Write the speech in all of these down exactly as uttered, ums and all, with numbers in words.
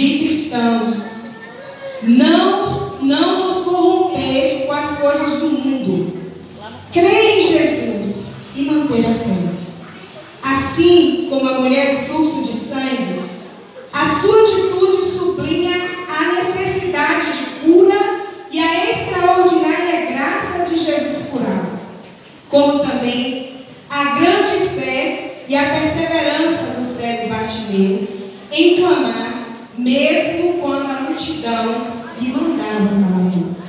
de cristãos, não, não nos corromper com as coisas do mundo, crer em Jesus e manter a fé. Assim como a mulher do fluxo de sangue, a sua atitude sublinha a necessidade de cura e a extraordinária graça de Jesus curá-la, como também a grande fé e a perseverança do cego Bartimeu em clamar, mesmo quando a multidão lhe mandava calar a boca.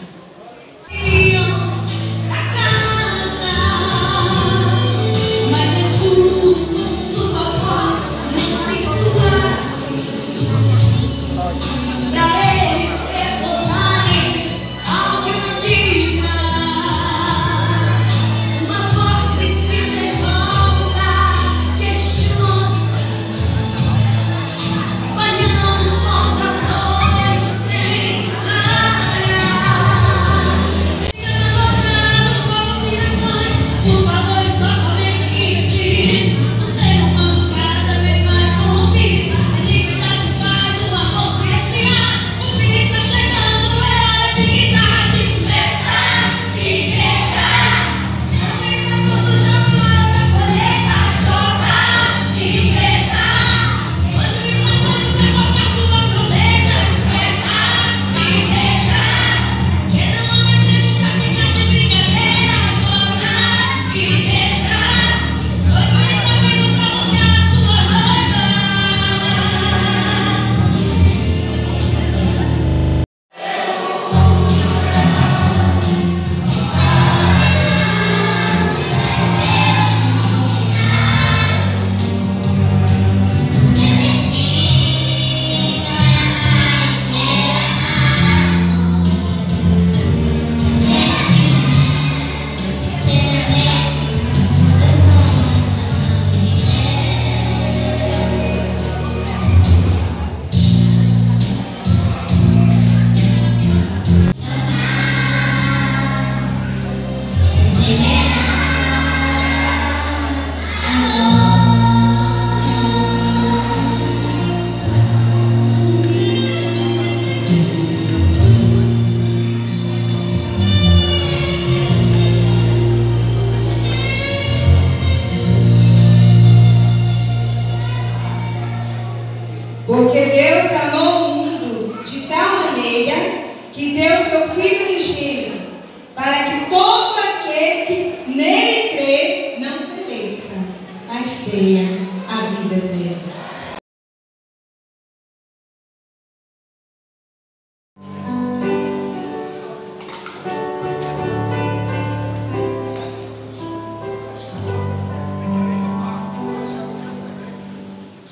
Porque Deus amou o mundo de tal maneira que deu seu Filho unigênito, para que todo aquele que nele crê não pereça, mas tenha a vida eterna.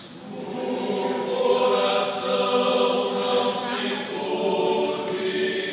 Coração não se turbe.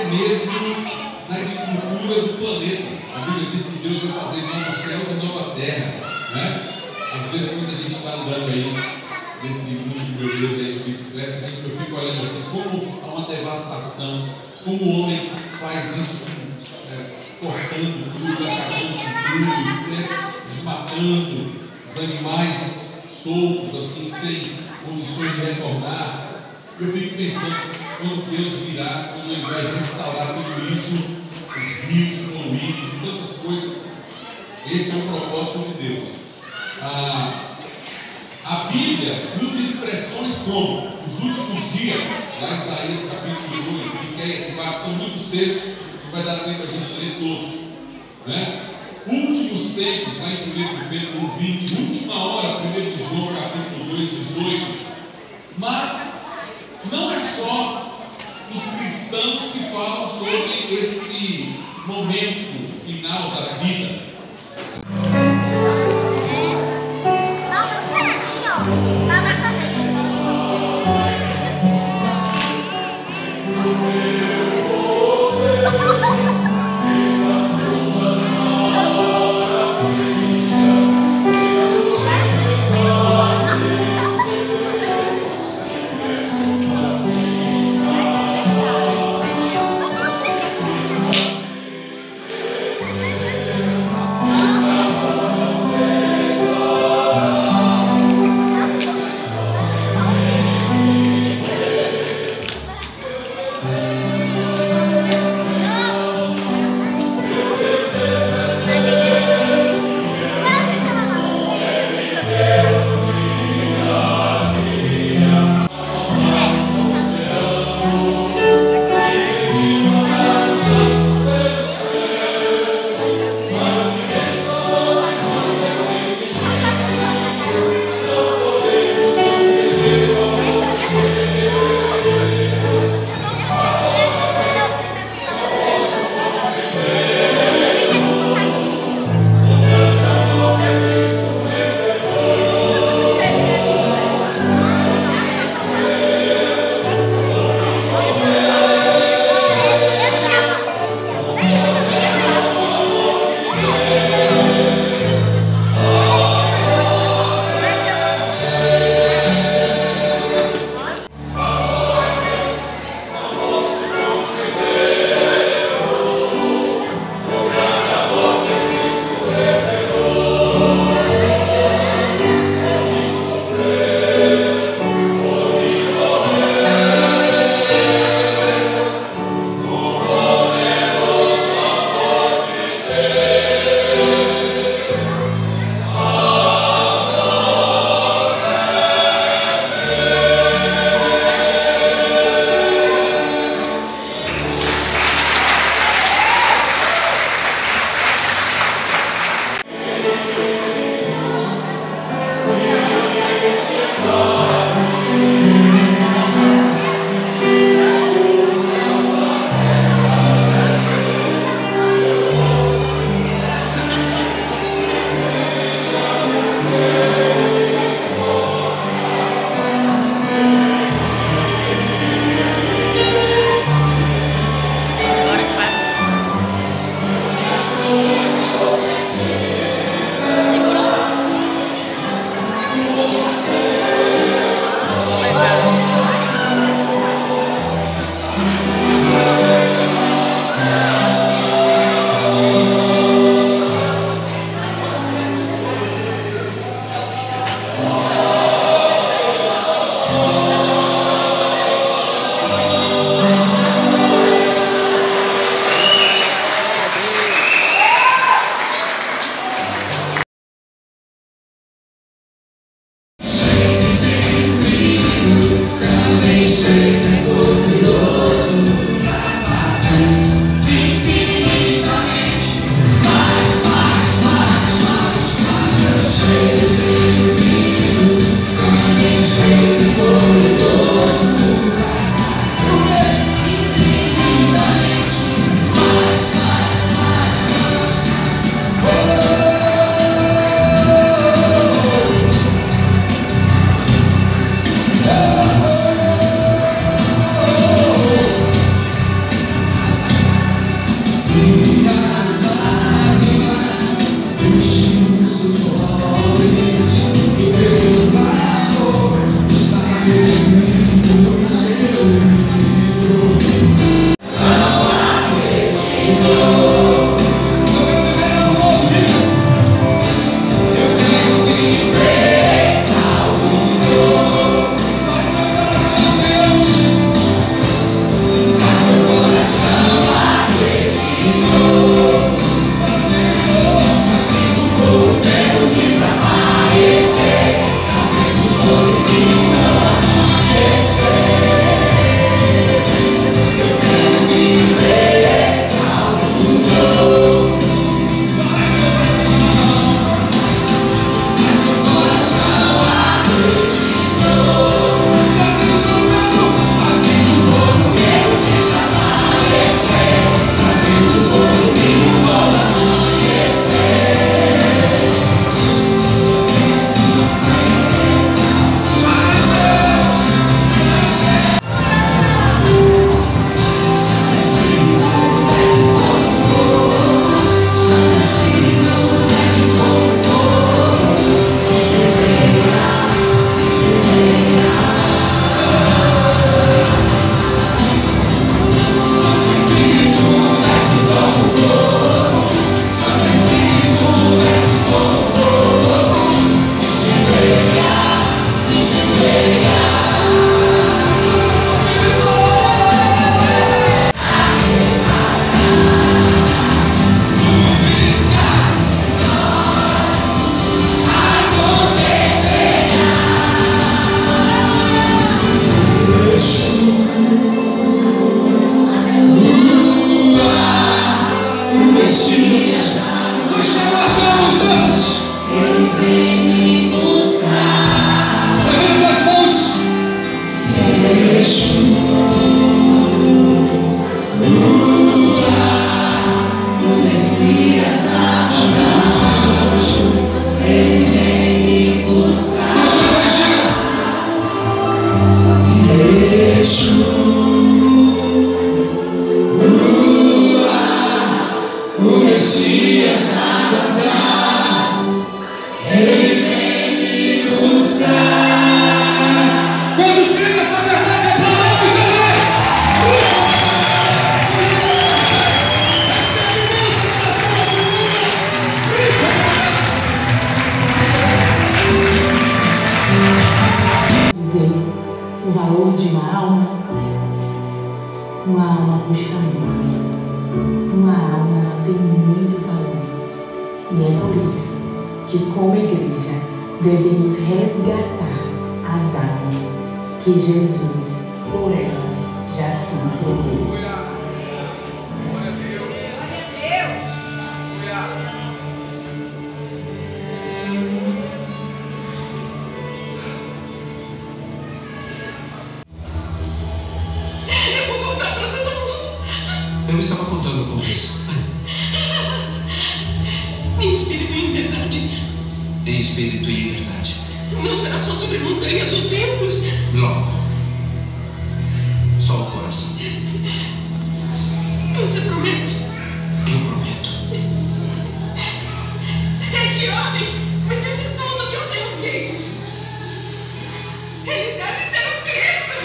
mesmo na estrutura do planeta. A Bíblia diz que Deus vai fazer novos céus e nova terra, né? Às vezes, quando a gente está andando aí nesse mundo, meu Deus, aí de bicicleta, a gente, eu fico olhando assim, como há uma devastação, como o homem faz isso, é, cortando tudo, acabando com tudo, né? Desmatando os animais soltos, assim, sem condições de retornar. Eu fico pensando, quando Deus virá, quando Ele vai restaurar tudo isso, os rios poluídos e tantas coisas, esse é o propósito de Deus. Ah, a Bíblia usa expressões como os últimos dias, lá em Isaías capítulo dois, Miqueias quatro, são muitos textos, não vai dar tempo a gente ler todos, né? Últimos tempos, lá em primeiro Pedro vinte, última hora, primeiro de João capítulo dois, dezoito. Mas não é só os cristãos que falam sobre esse momento final da vida. devemos resgatar as almas que Jesus, por elas, já se entregou. Glória a Deus. Glória a Deus. Eu vou contar para todo mundo. Eu estava contando com isso. Em espírito e em verdade. Em espírito e em verdade. Não será só sobre montanhas ou templos. Logo. Só o coração. Você promete? Eu prometo. Este homem me disse tudo o que eu tenho feito. Ele deve ser o Cristo.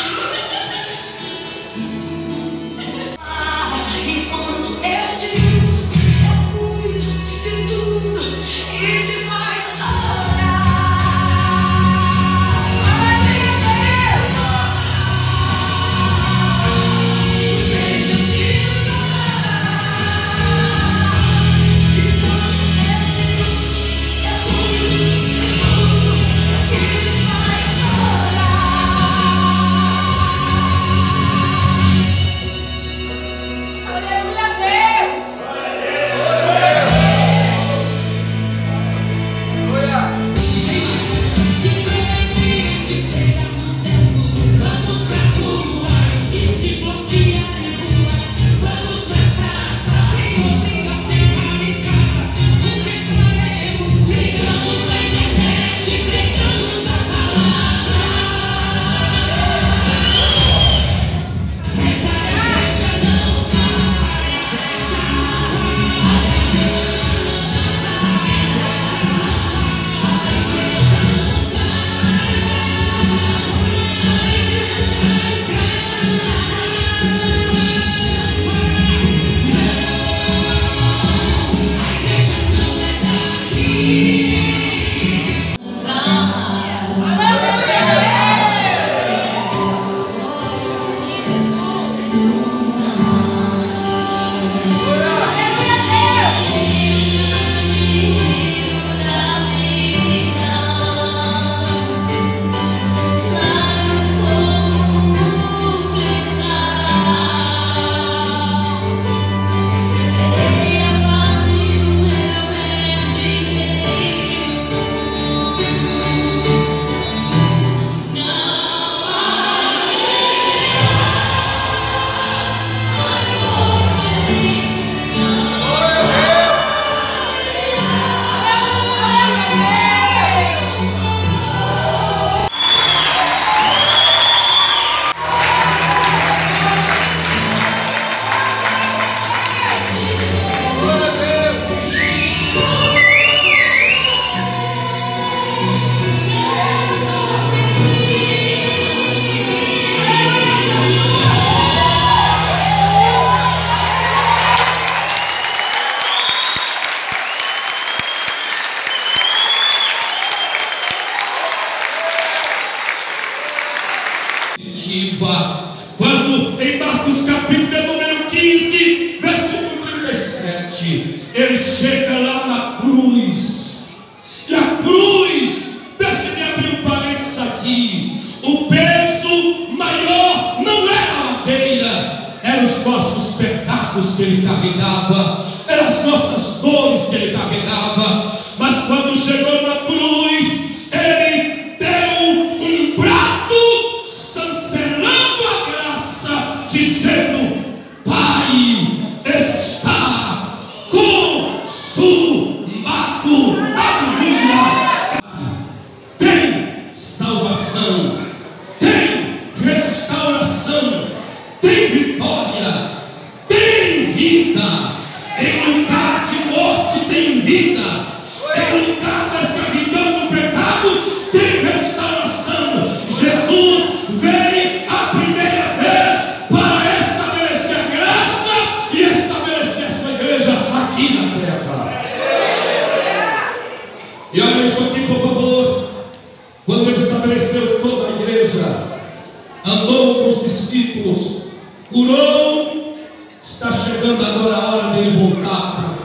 Enquanto eu te uso, eu cuido de tudo que te faz chorar. A tristeza, deixa eu te usar. definitiva. Quando em Marcos capítulo número quinze, versículo trinta e sete, ele chega lá na cruz. E a cruz, deixe-me abrir um parênteses aqui, o peso maior não era a madeira, eram os nossos pecados que ele carregava, eram as nossas dores que ele carregava. Mas quando chegou na cruz, ele deu um brado, chancelando a graça, dizendo: Pai, está consumado. Aleluia! Tem salvação, tem restauração, tem vitória, tem vida. Em lugar de morte tem vida. Em lugar da escravidão do pecado tem restauração. Jesus veio a primeira vez para estabelecer a graça e estabelecer a sua igreja aqui na terra. E olha isso aqui, por favor. Quando ele estabeleceu toda a igreja, andou com os discípulos, curou, está chegando agora a hora dele voltar para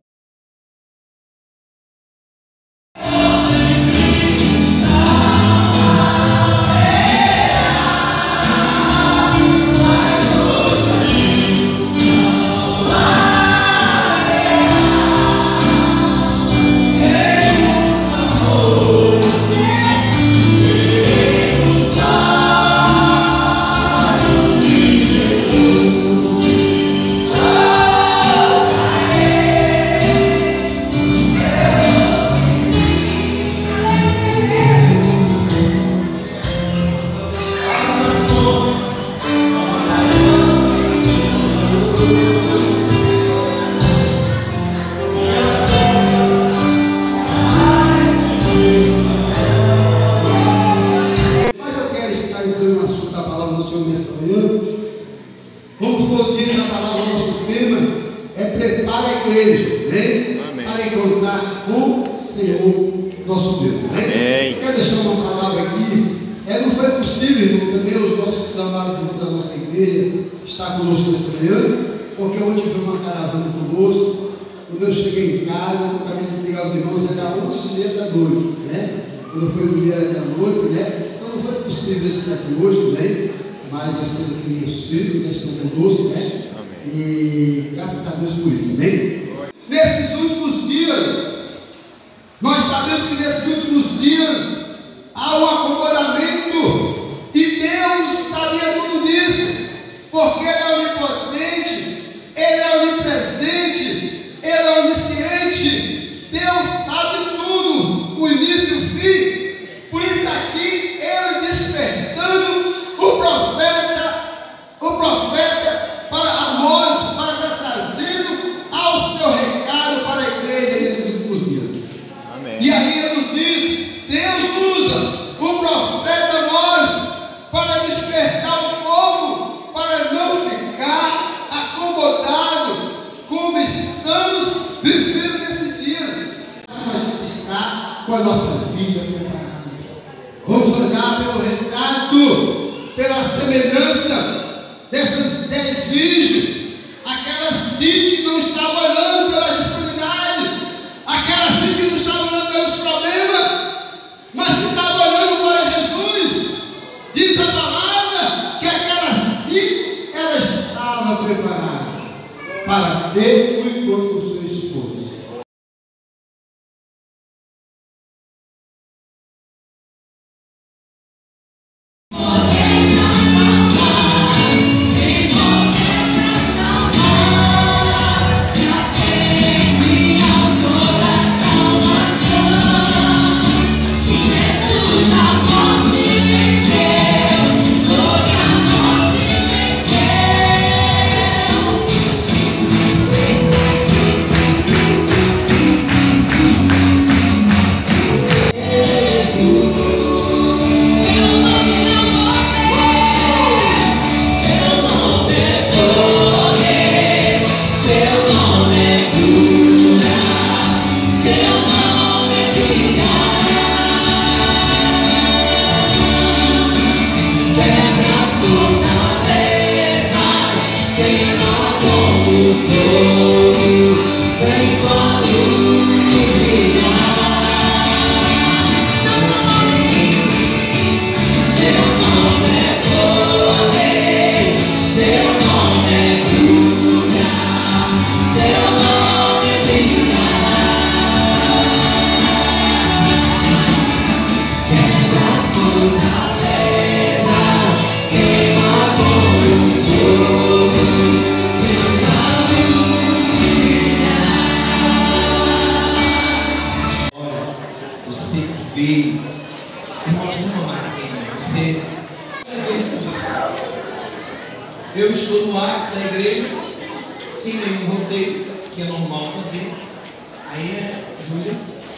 Quebra as Eu estou no ar da igreja, sem nenhum roteiro, que é normal fazer. Aí é, Júlia,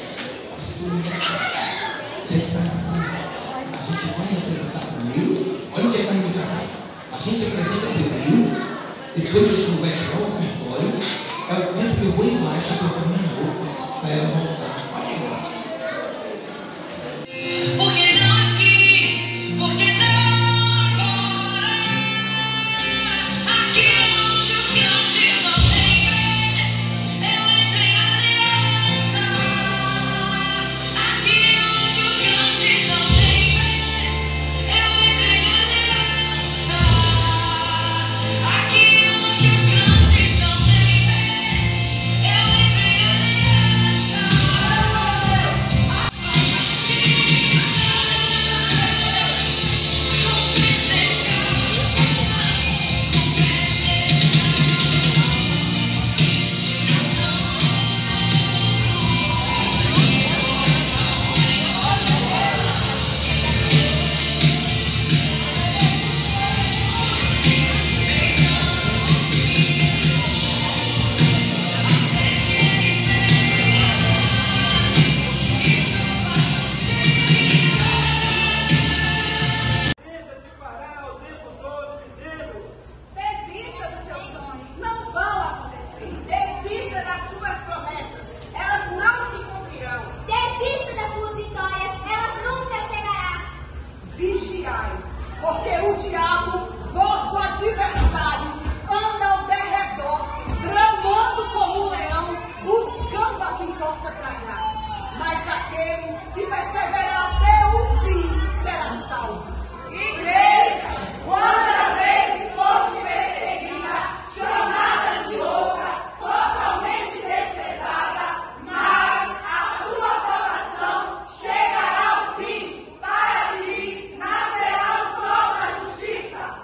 já está assim. A gente vai apresentar primeiro. Olha o que é comunicação. A gente apresenta primeiro, depois o senhor vai tirar o ofertório. É o tempo que eu vou embaixo e trocar minha roupa para ela voltar. Olha agora. Por que não aqui? Por que não agora? Aqui onde os grandes não têm vez, eu entro em aliança. Aqui onde os grandes não têm vez, eu entro em aliança. Aqui onde os grandes não têm vez, eu entro em aliança. A justiça com pés descalços, com pés descalços, nação Desista dos seus sonhos, não vão acontecer. Desista das suas promessas, elas não se cumprirão. Desista das suas vitórias, elas nunca chegarão. Vigiai, porque o diabo, vosso adversário, anda ao derredor, bramando como um leão, buscando a quem possa tragar. Mas aquele que perseverar até o fim será salvo. Igreja, quantas vezes foste perseguida, chamada de louca, totalmente desprezada, mas a tua aprovação chegará ao fim. Para ti nascerá o sol da justiça.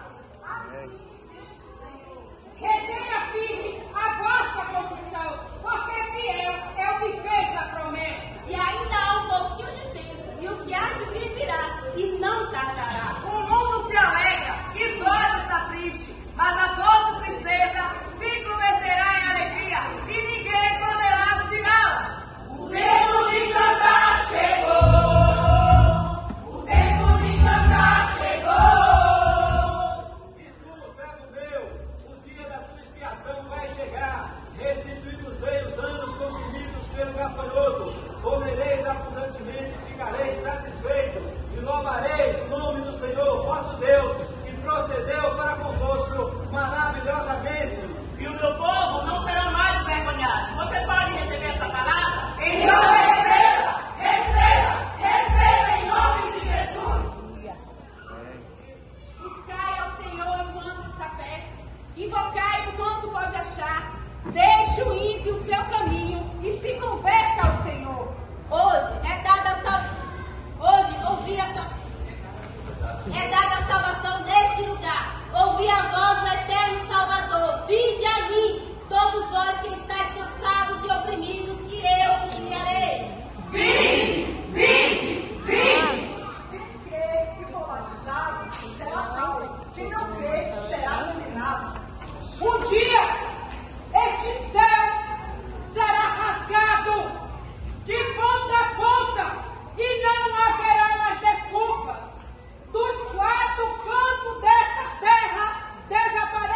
Retenha firme a vossa confissão, porque fiel é o que fez a promessa. E ainda há um pouquinho de tempo, e o que há de vir virá, e não tardará. O mundo se alegra e Brás está triste, mas a vossa tristeza se converterá em alegria e ninguém poderá tirá-la. O tempo de cantar chegou. O tempo de cantar chegou. E tu, servo meu, o dia da tua expiação vai chegar. Restituir-vos-ei os anos consumidos pelo gafanhoto. Comereis abundantemente e ficareis satisfeitos. E louvareis o nome do Senhor, vosso Deus, que procedeu para convosco maravilhosamente. E o meu povo não será mais envergonhado. Você pode receber essa palavra? Então receba, receba, receba em nome de Jesus. Buscai ao Senhor enquanto está perto, invocai enquanto pode achar. Deixe o ímpio o seu caminho e se converta ao Senhor. Hoje é dada a salvação. Hoje ouvi a salvação. É dada a salvação neste lugar. Ouvi a voz do eterno Salvador. Vinde a mim, todos vós que estáis cansados e oprimidos, que eu vos guiarei. Vinde, vinde, vinde. Quem que for batizado será salvo. Quem não crê será condenado. Um dia, este céu será rasgado de ponta a ponta e não haverá mais desculpas. Dos quatro cantos dessa terra desaparecerá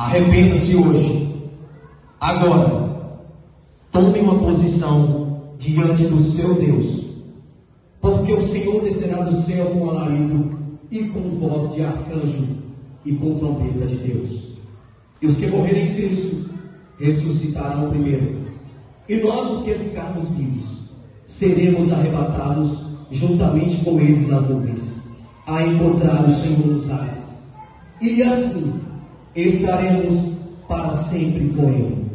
Arrependa-se hoje. Agora, tome uma posição diante do seu Deus, porque o Senhor descerá do céu com alarido e com voz de arcanjo e com trombeta de Deus. E os que morrerem em Cristo ressuscitarão primeiro. E nós, os que ficarmos vivos, seremos arrebatados juntamente com eles nas nuvens, a encontrar o Senhor nos ares. E assim estaremos para sempre com Ele.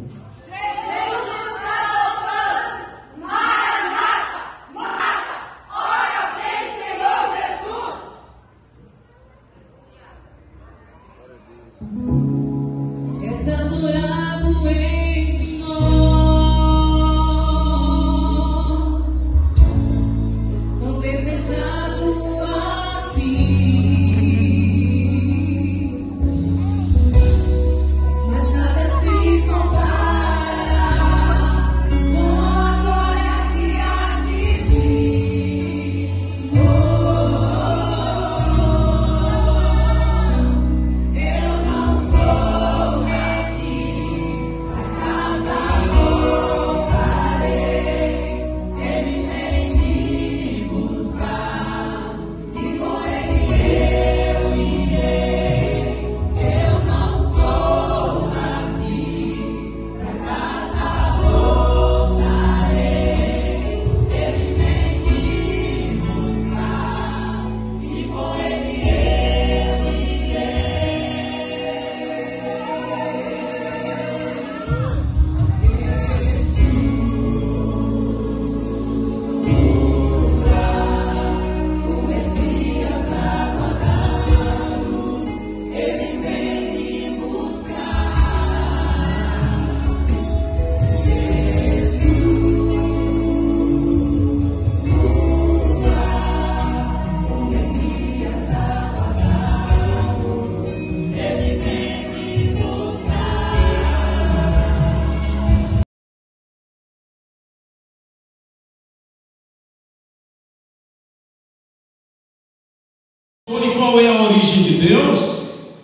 E qual é a origem de Deus?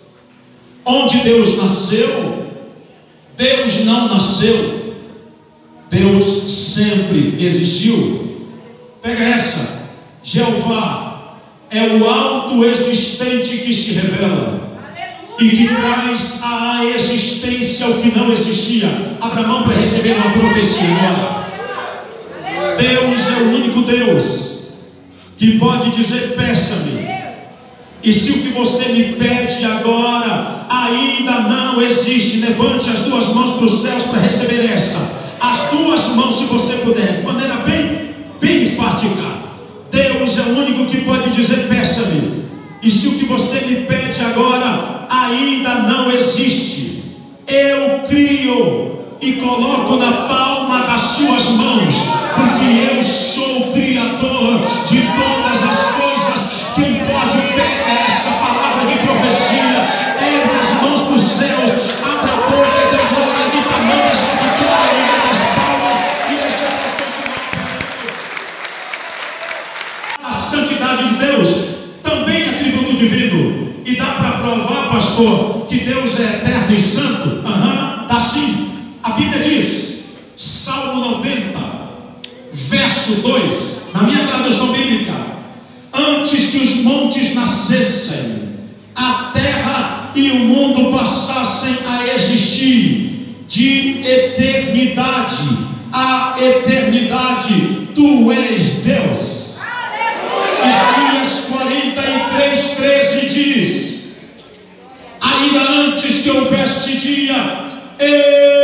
Onde Deus nasceu? Deus não nasceu. Deus sempre existiu. Pega essa. Jeová é o autoexistente que se revela e que traz à existência o que não existia. Abra a mão para receber uma profecia agora. Deus é o único Deus que pode dizer: peça-me. E se o que você me pede agora ainda não existe, levante as duas mãos para os céus para receber essa. As duas mãos, se você puder, de maneira bem, bem enfática. Deus é o único que pode dizer: peça-me. E se o que você me pede agora ainda não existe, eu crio e coloco na palma das suas mãos, porque eu sou o Criador de todas as coisas. Quem pode pegar essa palavra de profecia, ergue as mãos para os céus, abra a boca e Deus vai acreditar tamanho essa vitória em das palmas e deixa a santidade de Deus também é atributo divino. E dá para provar, pastor, que Deus é eterno e santo? Aham, uhum, dá sim. A Bíblia diz, Salmo noventa, verso dois, na minha tradução bíblica: antes que os montes nascessem, a terra e o mundo passassem a existir, de eternidade a eternidade, tu és Deus. Isaías quarenta e três, treze diz: ainda antes que houvesse dia, eu